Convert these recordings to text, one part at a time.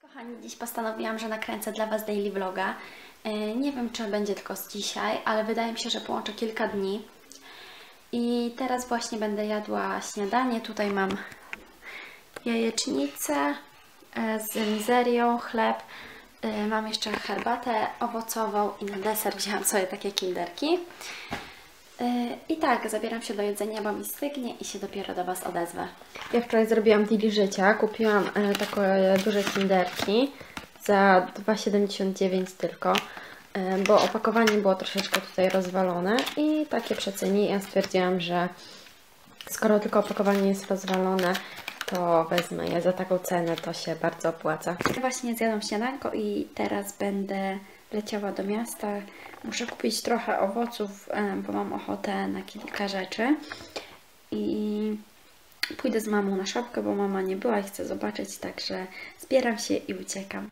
Kochani, dziś postanowiłam, że nakręcę dla Was daily vloga. Nie wiem, czy będzie tylko z dzisiaj, ale wydaje mi się, że połączę kilka dni. I teraz właśnie będę jadła śniadanie. Tutaj mam jajecznicę z mizerią, chleb. Mam jeszcze herbatę owocową i na deser wzięłam sobie takie kinderki. I tak, zabieram się do jedzenia, bo mi stygnie i się dopiero do Was odezwę. Ja wczoraj zrobiłam deal życia. Kupiłam takie duże kinderki za 2,79 tylko, bo opakowanie było troszeczkę tutaj rozwalone i takie przecenie. Ja stwierdziłam, że skoro tylko opakowanie jest rozwalone, to wezmę je za taką cenę, to się bardzo opłaca. Ja właśnie zjadłam śniadanko i teraz będę leciała do miasta. Muszę kupić trochę owoców, bo mam ochotę na kilka rzeczy. I pójdę z mamą na szopkę, bo mama nie była i chcę zobaczyć, także zbieram się i uciekam.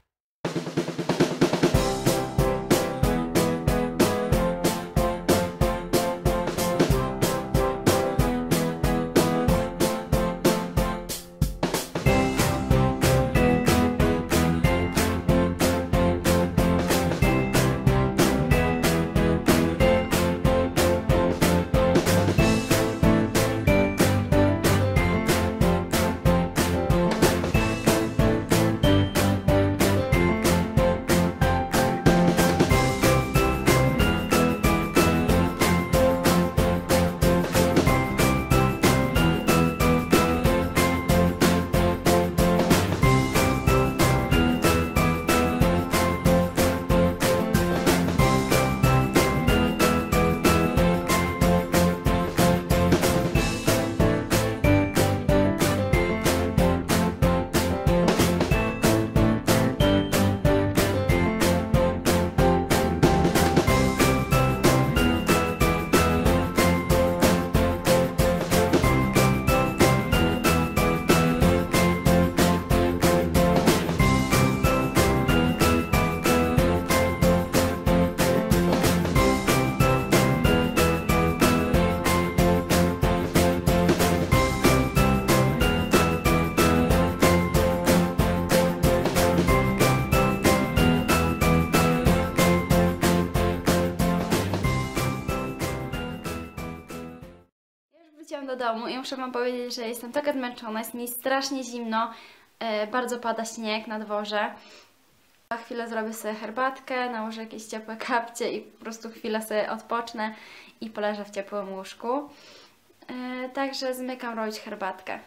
Wróciłam do domu i muszę Wam powiedzieć, że jestem taka zmęczona, jest mi strasznie zimno, bardzo pada śnieg na dworze. Za chwilę zrobię sobie herbatkę, nałożę jakieś ciepłe kapcie i po prostu chwilę sobie odpocznę i poleżę w ciepłym łóżku. Także zmykam robić herbatkę.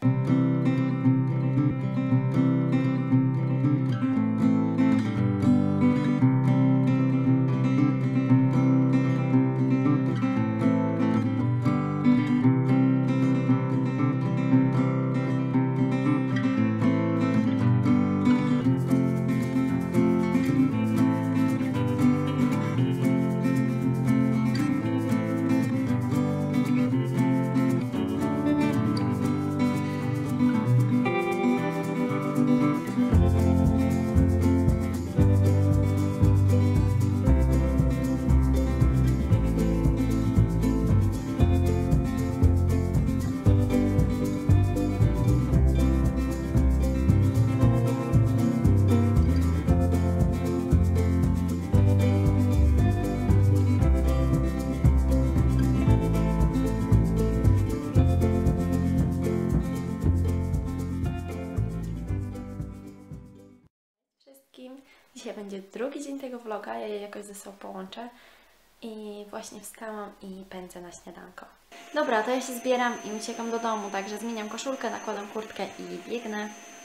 Dzisiaj będzie drugi dzień tego vloga, ja je jakoś ze sobą połączę i właśnie wstałam i pędzę na śniadanko. Dobra, to ja się zbieram i uciekam do domu, także zmieniam koszulkę, nakładam kurtkę i biegnę.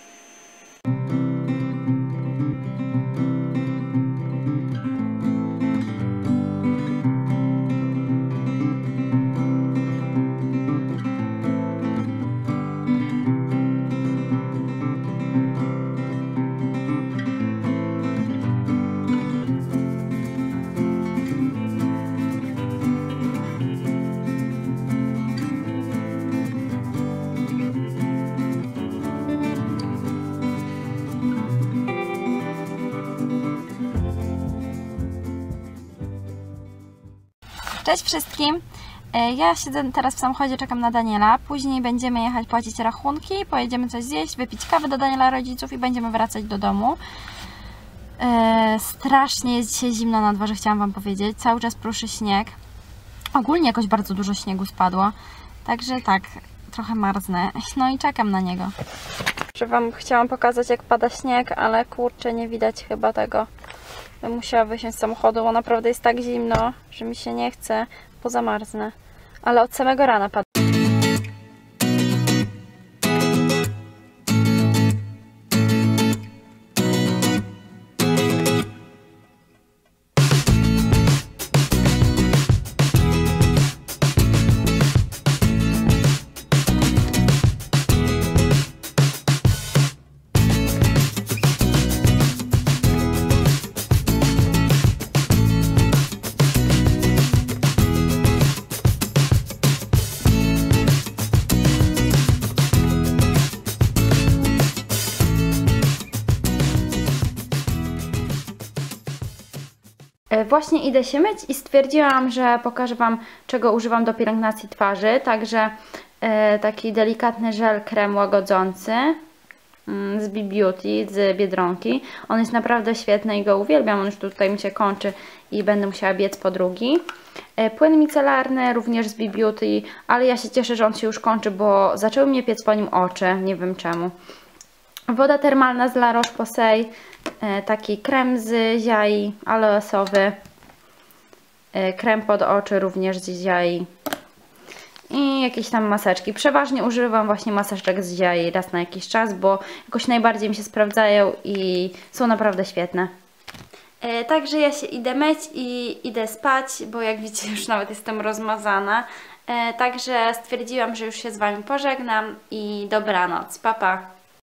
Cześć wszystkim! Ja siedzę teraz w samochodzie, czekam na Daniela. Później będziemy jechać płacić rachunki, pojedziemy coś zjeść, wypić kawę do Daniela rodziców i będziemy wracać do domu. Strasznie jest dzisiaj zimno na dworze, chciałam Wam powiedzieć. Cały czas pruszy śnieg. Ogólnie jakoś bardzo dużo śniegu spadło. Także tak, trochę marznę. No i czekam na niego. Że Wam chciałam pokazać, jak pada śnieg, ale kurczę, nie widać chyba tego. Bym musiała wysiąść z samochodu, bo naprawdę jest tak zimno, że mi się nie chce, bo zamarznę. Ale od samego rana pada. Właśnie idę się myć i stwierdziłam, że pokażę Wam, czego używam do pielęgnacji twarzy. Także taki delikatny żel krem łagodzący z B-Beauty, z Biedronki. On jest naprawdę świetny i go uwielbiam. On już tutaj mi się kończy i będę musiała biec po drugi. Płyn micelarny również z B-Beauty, ale ja się cieszę, że on się już kończy, bo zaczęły mnie piec po nim oczy. Nie wiem czemu. Woda termalna z La Roche-Posay, taki krem z ziai aloesowy, krem pod oczy również z ziai i jakieś tam maseczki. Przeważnie używam właśnie maseczek z ziai raz na jakiś czas, bo jakoś najbardziej mi się sprawdzają i są naprawdę świetne. Także ja się idę myć i idę spać, bo jak widzicie już nawet jestem rozmazana. Także stwierdziłam, że już się z Wami pożegnam i dobranoc. Pa, pa.